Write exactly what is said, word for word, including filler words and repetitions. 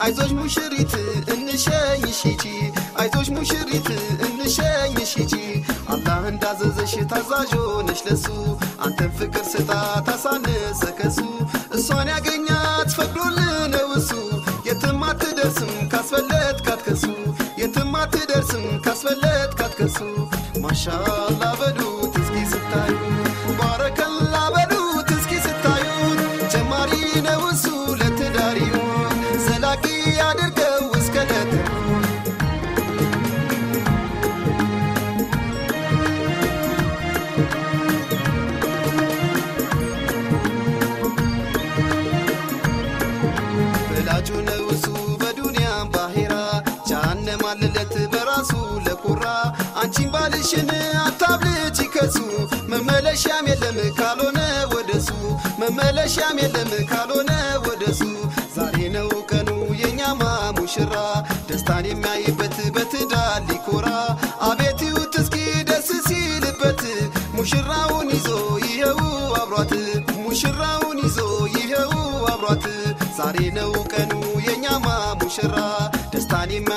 አይዞሽ ሙሽሪት እንሸኝሽ ሂጂ አይዞሽ ሙሽሪት እንሸኝሽ ሂጂ አላህ እንዳዘዘሽ ታዛዥ ሆነሽ ለሱ አንተን ፍቅር ስጣ ታሳነሰ ከሱ እሷን ያገኛት ፈቅዶልህ ነው እሱ የትም አትደርስም ካስፈለጥካት ከሱ የትም አትደርስም ካስፈለጥካት ከሱ ማሻአላህ በሉት እስኪ ስታዩ ባረከላ በሉት እስኪ ስታዩ ጀማሪ ነው እሱ ለትዳር ይሁን ዘላቂ ያድርገው እስከ ለተሙ በላጁ ነው እሱ በዱንያም ባሄራ ጀሃነም አለለት በራሱ ለኩራ አንቺን ባልሽን አታብልጪ ከሱ መመለሻም የለም ካልሆነ ወደሱ መመለሻም የለም ካልሆነ ወደሱ ዛሬ ነው ቀኑ የኛማ ሙሽራ ደስታን የሚያይበት በትዳር ሊኮራ አቤት ይውት እስኪ ደስ ሲልበት ሙሽራውን ይዞ ይሄው አብሯት ሙሽራውን ይዞ ይሄው አብሯት ዛሬ ነው ቀኑ የኛማ ሙሽራ ደስታን